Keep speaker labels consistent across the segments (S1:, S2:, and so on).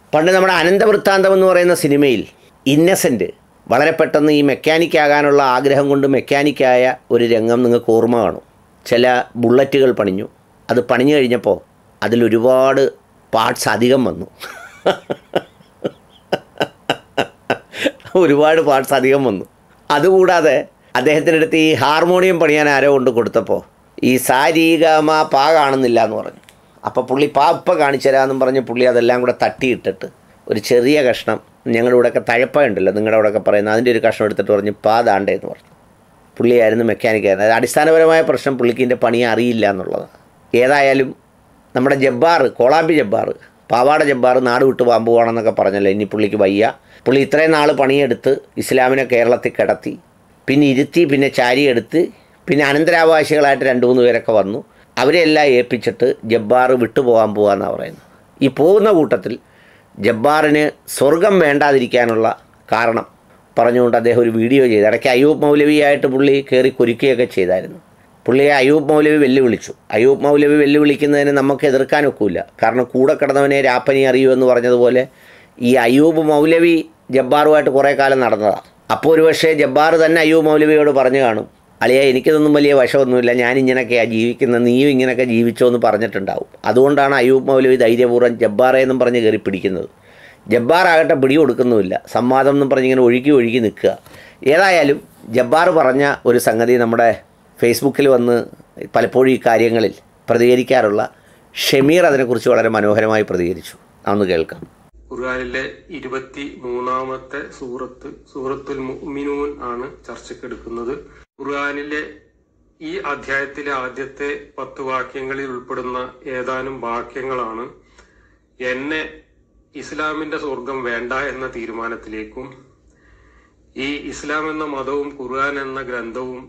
S1: പണ്ട് നമ്മുടെ അനന്തവൃത്താന്തം എന്ന് പറയുന്ന സിനിമയിൽ ഇന്നസെൻ്റ് വളരെ പെട്ടെന്ന് ഈ മെക്കാനിക്കാകാനുള്ള ആഗ്രഹം കൊണ്ട് മെക്കാനിക്കായ ഒരു രംഗം നിങ്ങൾക്ക് ഓർമ്മ കാണും. ചില ബുള്ളറ്റുകൾ പണിഞ്ഞു. അത് പണിഞ്ഞു കഴിഞ്ഞപ്പോൾ അതിലൊരുപാട് പാർട്സ് അധികം വന്നു. ഒരുപാട് പാർട്സ് അധികം വന്നു. അതുകൂടാതെ അദ്ദേഹത്തിനടുത്ത് ഈ ഹാർമോണിയം പണിയാൻ ആരോ കൊണ്ട് കൊടുത്തപ്പോൾ ഈ സാരീഗമ പാ കാണുന്നില്ല എന്ന് പറഞ്ഞു. അപ്പോൾ പുള്ളി പാപ്പ കാണിച്ചു തരാമെന്നും പറഞ്ഞ് പുള്ളി അതെല്ലാം കൂടെ തട്ടിയിട്ടിട്ട് ഒരു ചെറിയ കഷ്ണം, ഞങ്ങളുടെ ഇവിടെയൊക്കെ തഴപ്പ ഉണ്ടല്ലോ നിങ്ങളുടെ അവിടെയൊക്കെ പറയുന്നത്, അതിൻ്റെ ഒരു കഷ്ണം എടുത്തിട്ട് പറഞ്ഞ് പാ ദാണ്ടേ എന്ന് പറഞ്ഞു. പുള്ളിയായിരുന്നു മെക്കാനിക്കായിരുന്നു. അത് അടിസ്ഥാനപരമായ പ്രശ്നം പുള്ളിക്കിൻ്റെ പണി അറിയില്ല എന്നുള്ളതാണ്. ഏതായാലും നമ്മുടെ ജബ്ബാർ, കോളാമ്പി ജബ്ബാർ, പാവാട ജബ്ബാർ നാട് വിട്ട് പാമ്പ് പോകണമെന്നൊക്കെ പറഞ്ഞല്ലോ. ഇനി പുള്ളിക്ക് വയ്യ. പുള്ളി ഇത്രയും നാൾ പണിയെടുത്ത് ഇസ്ലാമിനെ കേരളത്തിൽ കിടത്തി, പിന്നെ ഇരുത്തി, പിന്നെ ചാരിയെടുത്ത്, പിന്നെ അനന്തരാവകാശികളായിട്ട് 2-3 പേരൊക്കെ വന്നു. അവരെല്ലാം ഏൽപ്പിച്ചിട്ട് ജബ്ബാർ വിട്ടുപോകാൻ പോകാമെന്നാണ് പറയുന്നത്. ഈ പോകുന്ന കൂട്ടത്തിൽ ജബ്ബാറിന് സ്വർഗം വേണ്ടാതിരിക്കാനുള്ള കാരണം പറഞ്ഞുകൊണ്ട് അദ്ദേഹം ഒരു വീഡിയോ ചെയ്തു. ഇടയ്ക്ക് അയ്യൂബ് മൗലവിയായിട്ട് പുള്ളി കയറി കുരുക്കുകയൊക്കെ ചെയ്തായിരുന്നു. പുള്ളിയെ അയ്യൂബ് മൗലവി വെല്ലുവിളിച്ചു. അയ്യൂബ് മൗലവി വെല്ലുവിളിക്കുന്നതിന് നമുക്ക് എതിർക്കാനൊക്കില്ല. കാരണം കൂടെ കിടന്നവനെ രാപ്പനി അറിയൂ എന്ന് പറഞ്ഞതുപോലെ ഈ അയ്യൂബ് മൗലവി ജബ്ബാറുമായിട്ട് കുറേ കാലം നടന്നതാണ്. അപ്പോൾ ഒരു പക്ഷേ ജബ്ബാർ തന്നെ അയ്യൂബ് മൗലവിയോട് പറഞ്ഞു കാണും, അളിയാ എനിക്കിതൊന്നും വലിയ വശമൊന്നുമില്ല, ഞാനിങ്ങനെയൊക്കെയാണ് ജീവിക്കുന്നത്, നീയും ഇങ്ങനെയൊക്കെ ജീവിച്ചോ എന്ന് പറഞ്ഞിട്ടുണ്ടാവും. അതുകൊണ്ടാണ് അയ്യൂബ് മൗലവി ധൈര്യപൂർവ്വം ജബ്ബാറേ എന്നും പറഞ്ഞ് കയറി പിടിക്കുന്നത്. ജബ്ബാറാകട്ടെ പിടി കൊടുക്കുന്നുമില്ല, സംവാദം എന്നും പറഞ്ഞിങ്ങനെ ഒഴുകി നിൽക്കുക. ഏതായാലും ജബ്ബാർ പറഞ്ഞ ഒരു സംഗതി നമ്മുടെ ഫേസ്ബുക്കിൽ വന്ന് പലപ്പോഴും ഈ കാര്യങ്ങളിൽ പ്രതികരിക്കാറുള്ള ഷമീർ അതിനെക്കുറിച്ച് വളരെ മനോഹരമായി പ്രതികരിച്ചു. അതൊന്ന് കേൾക്കാം.
S2: ഖുർആനിലെ 23-ാമത്തെ സൂറത്തുൽ മുഅ്മിനൂൻ ആണ് ചർച്ചയ്ക്കെടുക്കുന്നത്. ഖുർആനിലെ ഈ അധ്യായത്തിലെ ആദ്യത്തെ 10 വാക്യങ്ങളിൽ ഉൾപ്പെടുന്ന ഏതാനും വാക്യങ്ങളാണ് എന്നെ ഇസ്ലാമിന്റെ സ്വർഗം വേണ്ട എന്ന തീരുമാനത്തിലേക്കും ഈ ഇസ്ലാം എന്ന മതവും ഖുർആൻ എന്ന ഗ്രന്ഥവും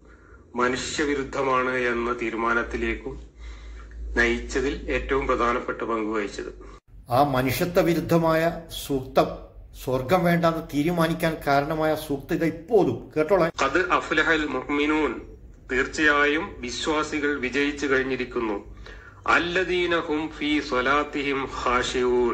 S2: മനുഷ്യവിരുദ്ധമാണ് എന്ന തീരുമാനത്തിലേക്കും നയിച്ചതിൽ ഏറ്റവും പ്രധാനപ്പെട്ട പങ്ക് വഹിച്ചത്.
S3: ആ മനുഷ്യത്വ വിരുദ്ധമായ സൂക്തം സ്വർഗം വേണ്ടെന്ന് തീരുമാനിക്കാൻ കാരണമായ സൂക്തത ഇപ്പോഴും കേട്ടോളാം.
S2: ഖദ് അഫ്ലഹൽ മുഅ്മിനൂൻ, തീർച്ചയായും വിശ്വാസികൾ വിജയിച്ചു കഴിഞ്ഞിരിക്കുന്നു. അല്ലദീന ഹും ഫീ സ്വലാത്തിഹിം ഖാശിഊൻ,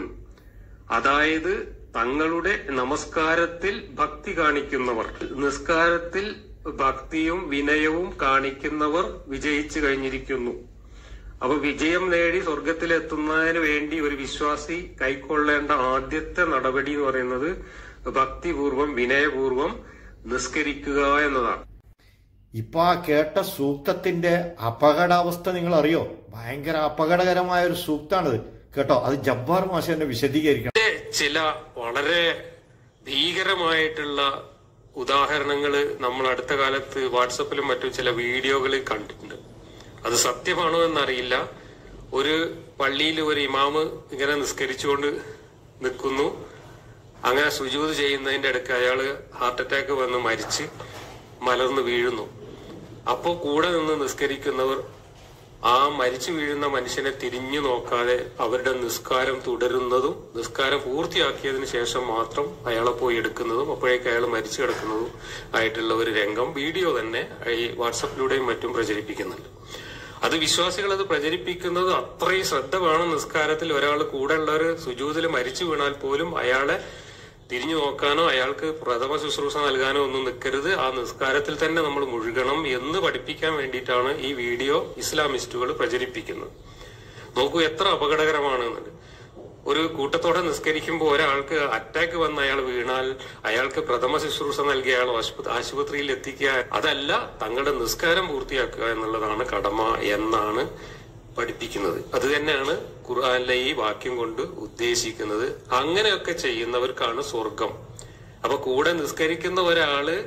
S2: അതായത് തങ്ങളുടെ നമസ്കാരത്തിൽ ഭക്തി കാണിക്കുന്നവർ, നിസ്കാരത്തിൽ ഭക്തിയും വിനയവും കാണിക്കുന്നവർ വിജയിച്ചു കഴിഞ്ഞിരിക്കുന്നു. അപ്പൊ വിജയം നേടി സ്വർഗത്തിലെത്തുന്നതിന് വേണ്ടി ഒരു വിശ്വാസി കൈക്കൊള്ളേണ്ട ആദ്യത്തെ നടപടി എന്ന് പറയുന്നത് ഭക്തിപൂർവം വിനയപൂർവം നിസ്കരിക്കുക എന്നതാണ്.
S3: ഇപ്പൊ ആ കേട്ട സൂക്തത്തിന്റെ അപകടാവസ്ഥ നിങ്ങൾ അറിയോ? ഭയങ്കര അപകടകരമായ ഒരു സൂക്താണിത് കേട്ടോ. അത് ജബ്ബാർ മാഷ് തന്നെ വിശദീകരിക്കണം.
S2: ചില വളരെ ഭീകരമായിട്ടുള്ള ഉദാഹരണങ്ങൾ നമ്മൾ അടുത്ത കാലത്ത് വാട്സപ്പിലും മറ്റും ചില വീഡിയോകളിൽ കണ്ടിട്ടുണ്ട്. അത് സത്യമാണോ എന്നറിയില്ല. ഒരു പള്ളിയിൽ ഒരു ഇമാമ് ഇങ്ങനെ നിസ്കരിച്ചുകൊണ്ട് നിൽക്കുന്നു. അങ്ങനെ സുജൂദ് ചെയ്യുന്നതിന്റെ ഇടയ്ക്ക് അയാള് ഹാർട്ട് അറ്റാക്ക് വന്ന് മരിച്ച് മലർന്ന് വീഴുന്നു. അപ്പോൾ കൂടെ നിന്ന് നിസ്കരിക്കുന്നവർ ആ മരിച്ചു വീഴുന്ന മനുഷ്യനെ തിരിഞ്ഞു നോക്കാതെ അവരുടെ നിസ്കാരം തുടരുന്നതും നിസ്കാരം പൂർത്തിയാക്കിയതിനു ശേഷം മാത്രം അയാളെ പോയി എടുക്കുന്നതും അപ്പോഴേക്ക് അയാൾ മരിച്ചു കിടക്കുന്നതും ആയിട്ടുള്ള ഒരു രംഗം വീഡിയോ തന്നെ ഈ വാട്സപ്പിലൂടെയും മറ്റും പ്രചരിപ്പിക്കുന്നുണ്ട്. അത് വിശ്വാസികൾ അത് പ്രചരിപ്പിക്കുന്നത് അത്രയും ശ്രദ്ധ വേണം. നിസ്കാരത്തിൽ ഒരാൾ കൂടെ ഉള്ളവർ സുജൂദിൽ മരിച്ചു വീണാൽ പോലും അയാളെ തിരിഞ്ഞു നോക്കാനോ അയാൾക്ക് പ്രഥമ ശുശ്രൂഷ നൽകാനോ ഒന്നും നിൽക്കരുത്, ആ നിസ്കാരത്തിൽ തന്നെ നമ്മൾ മുഴുകണം എന്ന് പഠിപ്പിക്കാൻ വേണ്ടിയിട്ടാണ് ഈ വീഡിയോ ഇസ്ലാമിസ്റ്റുകൾ പ്രചരിപ്പിക്കുന്നത്. നോക്കൂ എത്ര അപകടകരമാണെന്നുണ്ട്. ഒരു കൂട്ടത്തോടെ നിസ്കരിക്കുമ്പോൾ ഒരാൾക്ക് അറ്റാക്ക് വന്ന് അയാൾ വീണാൽ അയാൾക്ക് പ്രഥമ ശുശ്രൂഷ നൽകി അയാൾ ആശുപത്രിയിൽ എത്തിക്കുക, അതല്ല തങ്ങളുടെ നിസ്കാരം പൂർത്തിയാക്കുക എന്നുള്ളതാണ് കടമ എന്നാണ് പഠിപ്പിക്കുന്നത്. അത് തന്നെയാണ് ഖുർആനിലെ ഈ വാക്യം കൊണ്ട് ഉദ്ദേശിക്കുന്നത്. അങ്ങനെയൊക്കെ ചെയ്യുന്നവർക്കാണ് സ്വർഗം. അപ്പൊ കൂടെ നിസ്കരിക്കുന്ന ഒരാള്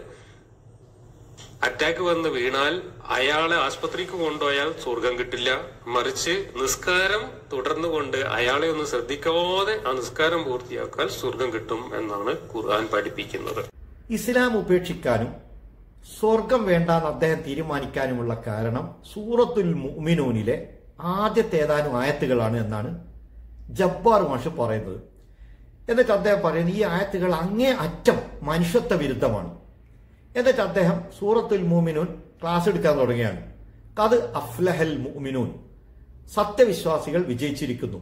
S2: അറ്റാക്ക് വന്ന് വീണാൽ അയാളെ ആശുപത്രിക്ക് കൊണ്ടുപോയാൽ സ്വർഗം കിട്ടില്ല. മറിച്ച് നിസ്കാരം തുടർന്നുകൊണ്ട് അയാളെ ഒന്ന് ശ്രദ്ധിക്കാതെ ആ നിസ്കാരം പൂർത്തിയാക്കാൻ സ്വർഗം കിട്ടും എന്നാണ് ഖുർആൻ പഠിപ്പിക്കുന്നത്.
S3: ഇസ്ലാം ഉപേക്ഷിക്കാനും സ്വർഗം വേണ്ടാന്ന് അദ്ദേഹം തീരുമാനിക്കാനുമുള്ള കാരണം സൂറത്തുൽ മുഅ്മിനൂനിലെ ആദ്യത്തെ ഏതാനും ആയത്തുകളാണ് എന്നാണ് ജബ്ബാർ മാഷ് പറയുന്നത്. എന്നിട്ട് അദ്ദേഹം പറയുന്നത് ഈ ആയത്തുകൾ അങ്ങേ അറ്റം മനുഷ്യത്വ വിരുദ്ധമാണ്. എന്നിട്ട് അദ്ദേഹം സൂറത്തുൽ മുഅ്മിനൂൻ ക്ലാസ് എടുക്കാൻ തുടങ്ങിയാണ്. ഖദ് അഫ്ലഹൽ മുഅ്മിനൂൻ, സത്യവിശ്വാസികൾ വിജയിച്ചിരിക്കുന്നു.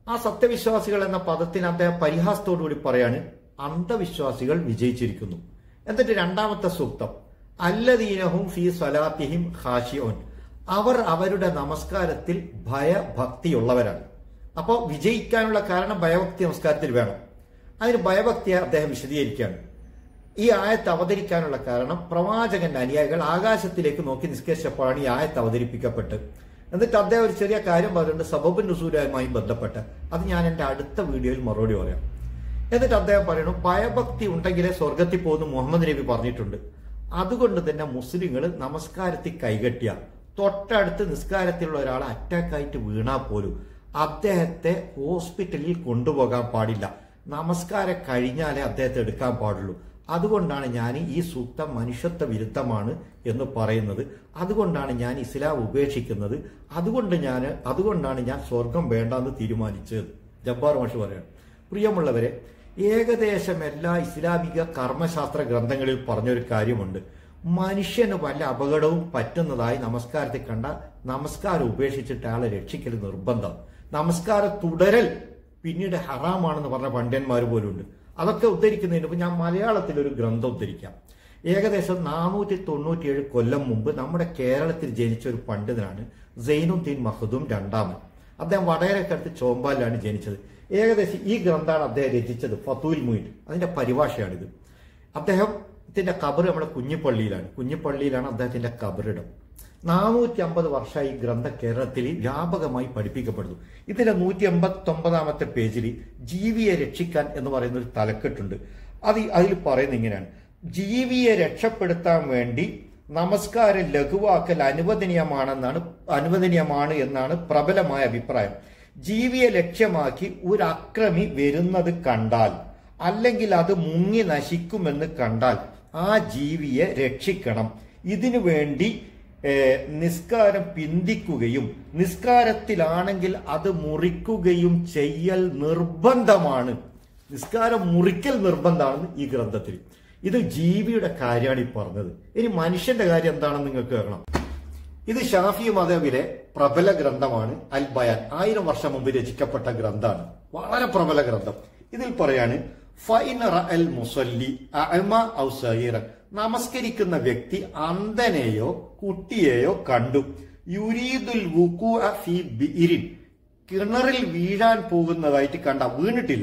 S3: ആ സത്യവിശ്വാസികൾ എന്ന പദത്തിന് അദ്ദേഹം പരിഹാസത്തോടുകൂടി പറയാണ് അന്ധവിശ്വാസികൾ വിജയിച്ചിരിക്കുന്നു. എന്നിട്ട് രണ്ടാമത്തെ സൂക്തം അല്ലദീനഹും ഫീ സ്വലാത്തിഹിം ഖാശിഊൻ, അവർ അവരുടെ നമസ്കാരത്തിൽ ഭയഭക്തിയുള്ളവരാണ്. അപ്പോൾ വിജയിക്കാനുള്ള കാരണം ഭയഭക്തി നമസ്കാരത്തിൽ വേണം. അതിന് ഭയഭക്തിയെ അദ്ദേഹം വിശദീകരിക്കുകയാണ്. ഈ ആയത്ത് അവതരിക്കാനുള്ള കാരണം പ്രവാചകന്റെ അനുയായികൾ ആകാശത്തിലേക്ക് നോക്കി നിസ്കരിച്ചപ്പോഴാണ് ഈ ആയത്ത് അവതരിപ്പിക്കപ്പെട്ടത്. എന്നിട്ട് അദ്ദേഹം ഒരു ചെറിയ കാര്യം പറഞ്ഞിട്ടുണ്ട് സബബുൻ നുസൂലുമായി ബന്ധപ്പെട്ട്. അത് ഞാൻ എൻ്റെ അടുത്ത വീഡിയോയിൽ മറുപടി പറയാം. എന്നിട്ട് അദ്ദേഹം പറയുന്നു ഭയഭക്തി ഉണ്ടെങ്കിലേ സ്വർഗത്തിൽ പോകുന്നു മുഹമ്മദ് നബി പറഞ്ഞിട്ടുണ്ട്. അതുകൊണ്ട് തന്നെ മുസ്ലിങ്ങൾ നമസ്കാരത്തിൽ കൈകെട്ടിയ തൊട്ടടുത്ത് നിസ്കാരത്തിലുള്ള ഒരാളെ അറ്റാക്കായിട്ട് വീണാൽ പോലും അദ്ദേഹത്തെ ഹോസ്പിറ്റലിൽ കൊണ്ടുപോകാൻ പാടില്ല. നമസ്കാരം കഴിഞ്ഞാലേ അദ്ദേഹത്തെ എടുക്കാൻ പാടുള്ളൂ. അതുകൊണ്ടാണ് ഞാൻ ഈ സൂക്തം മനുഷ്യത്വ വിരുദ്ധമാണ് എന്ന് പറയുന്നത്. അതുകൊണ്ടാണ് ഞാൻ ഇസ്ലാം ഉപേക്ഷിക്കുന്നത്. അതുകൊണ്ടാണ് ഞാൻ സ്വർഗം വേണ്ടെന്ന് തീരുമാനിച്ചത്. ജബ്ബാർ മാഷ് പറയാണ്. പ്രിയമുള്ളവരെ, ഏകദേശം എല്ലാ ഇസ്ലാമിക കർമ്മശാസ്ത്ര ഗ്രന്ഥങ്ങളിൽ പറഞ്ഞൊരു കാര്യമുണ്ട്. മനുഷ്യന് വല്ല അപകടവും പറ്റുന്നതായി നമസ്കാരത്തിൽ കണ്ട നമസ്കാരം ഉപേക്ഷിച്ചിട്ട് ആളെ രക്ഷിക്കൽ നിർബന്ധം. നമസ്കാരം തുടരൽ പിന്നീട് ഹറാമാണെന്ന് പറഞ്ഞ പണ്ഡിതന്മാർ പോലും ഉണ്ട്. അതൊക്കെ ഉദ്ധരിക്കുന്നതിന് മുമ്പ് ഞാൻ മലയാളത്തിൽ ഒരു ഗ്രന്ഥം ഉദ്ധരിക്കാം. ഏകദേശം 497 കൊല്ലം മുമ്പ് നമ്മുടെ കേരളത്തിൽ ജനിച്ച ഒരു പണ്ഡിതനാണ് സൈനുദ്ദീൻ മഖ്ദൂം രണ്ടാമൻ. അദ്ദേഹം വടകരക്കടുത്ത് ചോമ്പാലിലാണ് ജനിച്ചത്. ഏകദേശം ഈ ഗ്രന്ഥമാണ് അദ്ദേഹം രചിച്ചത്, ഫതുൽ മുയിൻ. അതിന്റെ പരിഭാഷയാണിത്. അദ്ദേഹത്തിന്റെ ഖബർ നമ്മുടെ കുഞ്ഞിപ്പള്ളിയിലാണ് അദ്ദേഹത്തിന്റെ ഖബറിടം. 450 വർഷമായി ഈ ഗ്രന്ഥം കേരളത്തിൽ വ്യാപകമായി പഠിപ്പിക്കപ്പെടുന്നു. ഇതിന്റെ 189ാമത്തെ പേജിൽ ജീവിയെ രക്ഷിക്കാൻ എന്ന് പറയുന്ന ഒരു തലക്കെട്ടുണ്ട്. അതിൽ പറയുന്നത് ഇങ്ങനെയാണ്: ജീവിയെ രക്ഷപ്പെടുത്താൻ വേണ്ടി നമസ്കാരം ലഘുവാക്കൽ അനുവദനീയമാണ് എന്നാണ് പ്രബലമായ അഭിപ്രായം. ജീവിയെ ലക്ഷ്യമാക്കി ഒരു അക്രമി വരുന്നത് കണ്ടാൽ അല്ലെങ്കിൽ അത് മുങ്ങി നശിക്കുമെന്ന് കണ്ടാൽ ആ ജീവിയെ രക്ഷിക്കണം. ഇതിനു വേണ്ടി നിസ്കാരം പിന്തിക്കുകയും നിസ്കാരത്തിലാണെങ്കിൽ അത് മുറിക്കുകയും ചെയ്യൽ നിർബന്ധമാണ്. നിസ്കാരം മുറിക്കൽ നിർബന്ധമാണെന്ന് ഈ ഗ്രന്ഥത്തിൽ. ഇത് ജീവിയുടെ കാര്യമാണ് ഈ പറഞ്ഞത്. ഇനി മനുഷ്യന്റെ കാര്യം എന്താണെന്ന് നിങ്ങൾക്ക് കേൾക്കണം. ഇത് ഷാഫി മദഹബിലെ പ്രബല ഗ്രന്ഥമാണ് അൽ ബയാൻ. 1000 വർഷം മുമ്പ് രചിക്കപ്പെട്ട ഗ്രന്ഥമാണ്. വളരെ പ്രബല ഗ്രന്ഥം. ഇതിൽ പറയാണ് ഫൈൻ റഅൽ മുസല്ലി അഅമ ഔ സഗീറൻ, നമസ്കരിക്കുന്ന വ്യക്തി അന്ധനെയോ കുട്ടിയെയോ കണ്ടു, യുരീദുൽ വുഖൂഅ ഫീ ബിഇരിൻ, കിണറിൽ വീഴാൻ പോകുന്നതായിട്ട് കണ്ട, വീണിട്ടില്ല,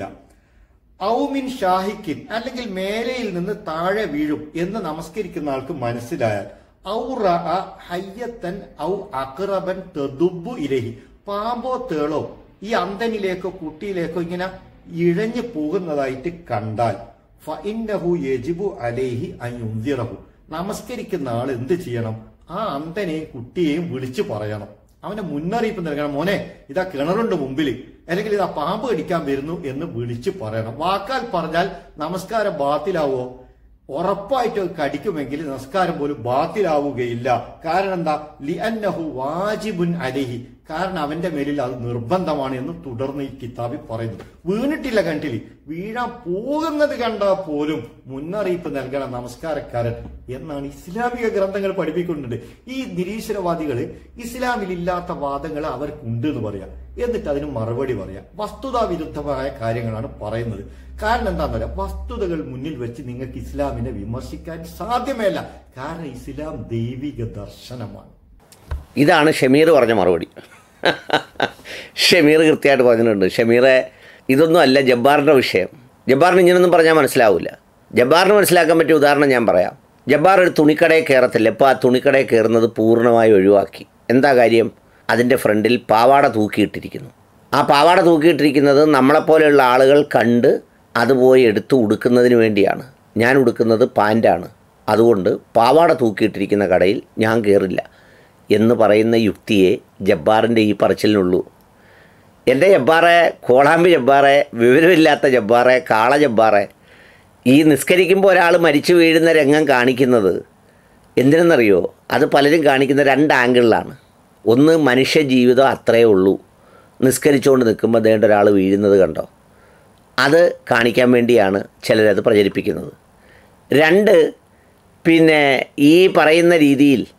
S3: ഔമിൻ ഷാഹിക്കിൻ, അല്ലെങ്കിൽ മേലയിൽ നിന്ന് താഴെ വീഴും എന്ന് നമസ്കരിക്കുന്ന ആൾക്ക് മനസ്സിലായാൽ, ഔ റഅ ഹയ്യത്തൻ ഔ അഖ്റബൻ തദുബ്ബു ഇലൈഹി, പാമ്പോ തേളോ ഈ അന്ധനിലേക്കോ കുട്ടിയിലേക്കോ ഇങ്ങനെ ഇഴഞ്ഞു പോകുന്നതായിട്ട് കണ്ടാൽ, ഫഇന്നഹു യജിബു അലൈഹി അൻ യുൻദിറഹു, നമസ്കരിക്കുന്ന ആൾ എന്ത് ചെയ്യണം? ആ അന്ധനെയും കുട്ടിയെയും വിളിച്ചു പറയണം. അവനെ മുന്നറിയിപ്പ് നൽകണം. മോനെ, ഇതാ കിണറുണ്ട് മുമ്പിൽ, അല്ലെങ്കിൽ ഇതാ പാമ്പ് കടിക്കാൻ വരുന്നു എന്ന് വിളിച്ചു പറയണം. വാക്കാൽ പറഞ്ഞാൽ നമസ്കാരം ബാത്തിലാവോ? ഉറപ്പായിട്ട് കടിക്കുമെങ്കിൽ നമസ്കാരം പോലും ബാത്തിലാവുകയില്ല. കാരണം എന്താ? ലിഅന്നഹു വാജിബുൻ അലൈഹി, കാരണം അവന്റെ മേലിൽ അത് നിർബന്ധമാണ് എന്ന് തുടർന്ന് ഈ കിതാബിൽ പറയുന്നു. വീണിട്ടില്ല കണ്ടില്ല, വീഴാൻ പോകുന്നത് കണ്ടാൽ പോലും മുന്നറിയിപ്പ് നൽകണം നമസ്കാരക്കാരൻ എന്നാണ് ഇസ്ലാമിക ഗ്രന്ഥങ്ങൾ പഠിപ്പിക്കുന്നുണ്ട്. ഈ നിരീശ്വരവാദികൾ ഇസ്ലാമിലില്ലാത്ത വാദങ്ങൾ അവർക്കുണ്ട് എന്ന് പറയാം, എന്നിട്ട് അതിന് മറുപടി പറയാം. വസ്തുതാ വിരുദ്ധമായ കാര്യങ്ങളാണ് പറയുന്നത്. കാരണം എന്താണെന്ന് പറയാം, വസ്തുതകൾ മുന്നിൽ വെച്ച് നിങ്ങൾക്ക് ഇസ്ലാമിനെ വിമർശിക്കാൻ സാധ്യമല്ല. കാരണം ഇസ്ലാം ദൈവിക ദർശനമാണ്.
S1: ഇതാണ് ഷമീർ പറഞ്ഞ മറുപടി. ഷമീർ കൃത്യമായിട്ട് പറഞ്ഞിട്ടുണ്ട്. ഷമീറെ, ഇതൊന്നും അല്ല ജബ്ബാറിൻ്റെ വിഷയം. ജബ്ബാറിന് ഇങ്ങനൊന്നും പറഞ്ഞാൽ മനസ്സിലാവില്ല. ജബ്ബാറിന് മനസ്സിലാക്കാൻ പറ്റിയ ഉദാഹരണം ഞാൻ പറയാം. ജബ്ബാർ ഒരു തുണിക്കടയിൽ കയറത്തില്ല. ഇപ്പോൾ ആ തുണിക്കടയിൽ കയറുന്നത് പൂർണ്ണമായി ഒഴിവാക്കി. എന്താ കാര്യം? അതിൻ്റെ ഫ്രണ്ടിൽ പാവാട തൂക്കിയിട്ടിരിക്കുന്നു. ആ പാവാട തൂക്കിയിട്ടിരിക്കുന്നത് നമ്മളെപ്പോലെയുള്ള ആളുകൾ കണ്ട് അത് പോയി എടുത്ത് ഉടുക്കുന്നതിന് വേണ്ടിയാണ്. ഞാൻ ഉടുക്കുന്നത് പാൻറ്റാണ്, അതുകൊണ്ട് പാവാട തൂക്കിയിട്ടിരിക്കുന്ന കടയിൽ ഞാൻ കയറില്ല എന്ന് പറയുന്ന യുക്തിയെ ജബ്ബാറിൻ്റെ ഈ പറച്ചിലിനുള്ളൂ. എൻ്റെ ജബ്ബാറെ, കോളാമ്പി ജബ്ബാറെ, വിവരമില്ലാത്ത ജബ്ബാറെ, കാള ജബ്ബാറെ, ഈ നിസ്കരിക്കുമ്പോൾ ഒരാൾ മരിച്ചു വീഴുന്ന രംഗം കാണിക്കുന്നത് എന്തിനെന്നറിയോ? അത് പലരും കാണിക്കുന്ന 2 ആംഗിളിലാണ്. ഒന്ന്, മനുഷ്യ ജീവിതം അത്രയേ ഉള്ളൂ, നിസ്കരിച്ചുകൊണ്ട് നിൽക്കുമ്പോൾ ദേണ്ട ഒരാൾ വീഴുന്നത് കണ്ടോ, അത് കാണിക്കാൻ വേണ്ടിയാണ് ചിലരത് പ്രചരിപ്പിക്കുന്നത്. 2, പിന്നെ ഈ പറയുന്ന രീതിയിൽ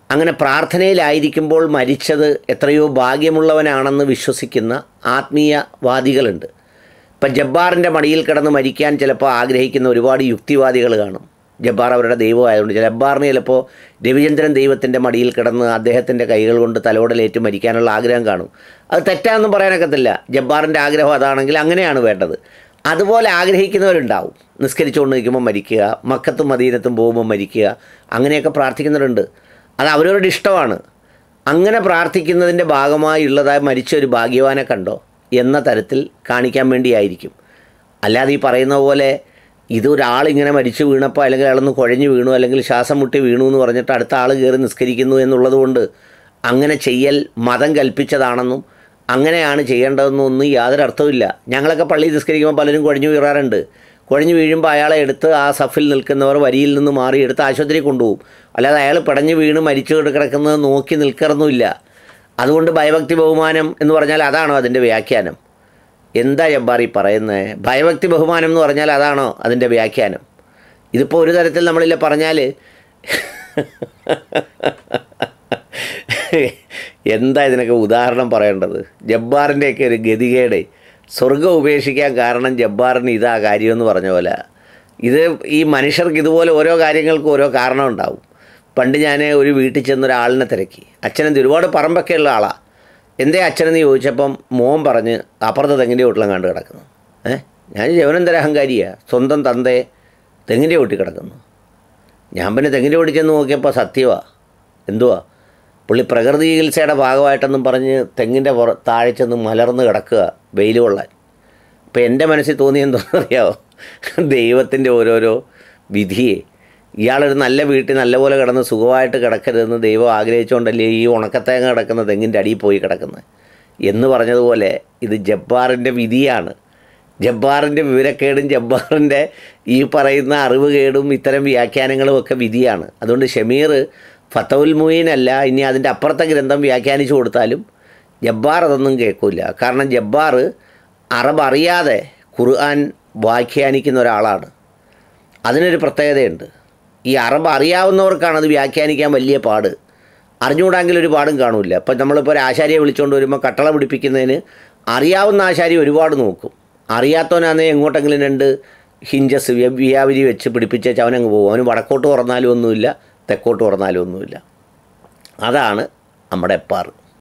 S1: അങ്ങനെ പ്രാർത്ഥനയിലായിരിക്കുമ്പോൾ മരിച്ചത് എത്രയോ ഭാഗ്യമുള്ളവനാണെന്ന് വിശ്വസിക്കുന്ന ആത്മീയവാദികളുണ്ട്. ഇപ്പം ജബ്ബാറിൻ്റെ മടിയിൽ കിടന്ന് മരിക്കാൻ ചിലപ്പോൾ ആഗ്രഹിക്കുന്ന ഒരുപാട് യുക്തിവാദികൾ കാണും. ജബ്ബാർ അവരുടെ ദൈവമായതുകൊണ്ട് ജബ്ബാറിന് ചിലപ്പോൾ രവിചന്ദ്രൻ ദൈവത്തിൻ്റെ മടിയിൽ കിടന്ന് അദ്ദേഹത്തിൻ്റെ കൈകൾ കൊണ്ട് തലോടലേറ്റ് മരിക്കാനുള്ള ആഗ്രഹം കാണും. അത് തെറ്റാണെന്നും പറയാനൊക്കത്തില്ല. ജബ്ബാറിൻ്റെ ആഗ്രഹം അതാണെങ്കിൽ അങ്ങനെയാണ് വേണ്ടത്. അതുപോലെ ആഗ്രഹിക്കുന്നവരുണ്ടാവും. നിസ്കരിച്ചുകൊണ്ട് നിൽക്കുമ്പോൾ മരിക്കുക, മക്കത്തും മദീനത്തും പോകുമ്പോൾ മരിക്കുക, അങ്ങനെയൊക്കെ പ്രാർത്ഥിക്കുന്നവരുണ്ട്. അത് അവരവരുടെ ഇഷ്ടമാണ്. അങ്ങനെ പ്രാർത്ഥിക്കുന്നതിൻ്റെ ഭാഗമായുള്ളതായി മരിച്ച ഒരു ഭാഗ്യവാനെ കണ്ടോ എന്ന തരത്തിൽ കാണിക്കാൻ വേണ്ടിയായിരിക്കും. അല്ലാതെ ഈ പറയുന്ന പോലെ ഇതൊരാളിങ്ങനെ മരിച്ചു വീണപ്പോൾ അല്ലെങ്കിൽ അയാളൊന്ന് കുഴഞ്ഞു വീണു അല്ലെങ്കിൽ ശ്വാസം മുട്ടി വീണു എന്ന് പറഞ്ഞിട്ട് അടുത്ത ആൾ കയറി നിസ്കരിക്കുന്നു എന്നുള്ളത് കൊണ്ട് അങ്ങനെ ചെയ്യൽ മതം കൽപ്പിച്ചതാണെന്നും അങ്ങനെയാണ് ചെയ്യേണ്ടതെന്നും ഒന്നും യാതൊരു അർത്ഥവുമില്ല. ഞങ്ങളൊക്കെ പള്ളിയിൽ നിസ്കരിക്കുമ്പോൾ പലരും കുഴഞ്ഞു വീഴാറുണ്ട്. കുഴഞ്ഞു വീഴുമ്പോൾ അയാളെ എടുത്ത് ആ സഫിൽ നിൽക്കുന്നവർ വരിയിൽ നിന്ന് മാറി എടുത്ത് ആശുപത്രി കൊണ്ടുപോകും. അല്ലാതെ അയാൾ പിടഞ്ഞു വീണ് മരിച്ചു കിടക്കുന്നത് നോക്കി നിൽക്കറൊന്നുമില്ല. അതുകൊണ്ട് ഭയഭക്തി ബഹുമാനം എന്ന് പറഞ്ഞാൽ അതാണോ അതിൻ്റെ വ്യാഖ്യാനം? എന്താ ജബ്ബാർ ഈ പറയുന്നത്? ഭയഭക്തി ബഹുമാനം എന്ന് പറഞ്ഞാൽ അതാണോ അതിൻ്റെ വ്യാഖ്യാനം? ഇതിപ്പോൾ ഒരു തരത്തിൽ നമ്മളില്ല പറഞ്ഞാൽ എന്താ ഇതിനൊക്കെ ഉദാഹരണം പറയേണ്ടത്? ജബ്ബാറിൻ്റെയൊക്കെ ഒരു ഗതികേട്, സ്വർഗ്ഗം ഉപേക്ഷിക്കാൻ കാരണം ജബ്ബാറിന് ഇതാ കാര്യമെന്ന് പറഞ്ഞ പോലെ. ഇത് ഈ മനുഷ്യർക്ക് ഇതുപോലെ ഓരോ കാര്യങ്ങൾക്കും ഓരോ കാരണം ഉണ്ടാവും. പണ്ട് ഞാൻ ഒരു വീട്ടിൽ ചെന്നൊരാളിനെ തിരക്കി. അച്ഛനെന്ത് ഒരുപാട് പറമ്പൊക്കെ ഉള്ള ആളാണ്. എന്തേ അച്ഛനെന്ന് ചോദിച്ചപ്പം മോൻ പറഞ്ഞ് അപ്പുറത്തെ തെങ്ങിൻ്റെ വീട്ടിലും കണ്ട് കിടക്കുന്നു. ഞാൻ ജവനന്തര അഹങ്കാരിയാണ്, സ്വന്തം തന്തയെ തെങ്ങിൻ്റെ വീട്ടിൽ കിടക്കുന്നു. ഞാൻ പിന്നെ തെങ്ങിൻ്റെ വീട്ടിൽ ചെന്ന് നോക്കിയപ്പോൾ സത്യമാണ്. എന്തുവാ, പുള്ളി പ്രകൃതി ചികിത്സയുടെ ഭാഗമായിട്ടെന്നും പറഞ്ഞ് തെങ്ങിൻ്റെ താഴെ ചെന്ന് മലർന്ന് കിടക്കുക വെയിൽ കൊള്ളാൻ. അപ്പോൾ എൻ്റെ മനസ്സിൽ തോന്നിയെന്തോന്നറിയാമോ, ദൈവത്തിൻ്റെ ഓരോരോ വിധിയെ. ഇയാളൊരു നല്ല വീട്ടിൽ നല്ലപോലെ കിടന്ന് സുഖമായിട്ട് കിടക്കരുതെന്ന് ദൈവം ആഗ്രഹിച്ചുകൊണ്ടല്ലേ ഈ ഉണക്കത്തേങ്ങ കിടക്കുന്ന തെങ്ങിൻ്റെ അടിയിൽ പോയി കിടക്കുന്നത് എന്ന് പറഞ്ഞതുപോലെ ഇത് ജബ്ബാറിൻ്റെ വിധിയാണ്. ജബ്ബാറിൻ്റെ വിവരക്കേടും ജബ്ബാറിൻ്റെ ഈ പറയുന്ന അറിവ് കേടും ഇത്തരം വ്യാഖ്യാനങ്ങളും ഒക്കെ വിധിയാണ്. അതുകൊണ്ട് ഷമീർ ഫതവുൽ മുഈനല്ല, ഇനി അതിൻ്റെ അപ്പുറത്തെ ഗ്രന്ഥം വ്യാഖ്യാനിച്ചു കൊടുത്താലും ജബ്ബാർ അതൊന്നും കേൾക്കില്ല. കാരണം ജബ്ബാർ അറബ് അറിയാതെ ഖുർആൻ വ്യാഖ്യാനിക്കുന്ന ഒരാളാണ്. അതിനൊരു പ്രത്യേകതയുണ്ട്. ഈ അറബ് അറിയാവുന്നവർക്കാണ് അത് വ്യാഖ്യാനിക്കാൻ വലിയ പാട്. അറിഞ്ഞുകൂടാങ്കിൽ ഒരു പാടും കാണില്ല. ഇപ്പം നമ്മളിപ്പോൾ ഒരു ആശാരിയെ വിളിച്ചുകൊണ്ട് വരുമ്പോൾ കട്ടള പിടിപ്പിക്കുന്നതിന് അറിയാവുന്ന ആശാരി ഒരുപാട് നോക്കും. അറിയാത്തവനാന്നേ എങ്ങോട്ടെങ്കിലും 2 ഹിഞ്ചസ് വ്യാപരി വെച്ച് പിടിപ്പിച്ചേച്ച് അവനങ്ങ് പോകും. അവന് വടക്കോട്ട് തുറന്നാലും ഒന്നുമില്ല, തെക്കോട്ട് തുറന്നാലും ഒന്നുമില്ല. അതാണ് നമ്മുടെ എപ്പാറ്.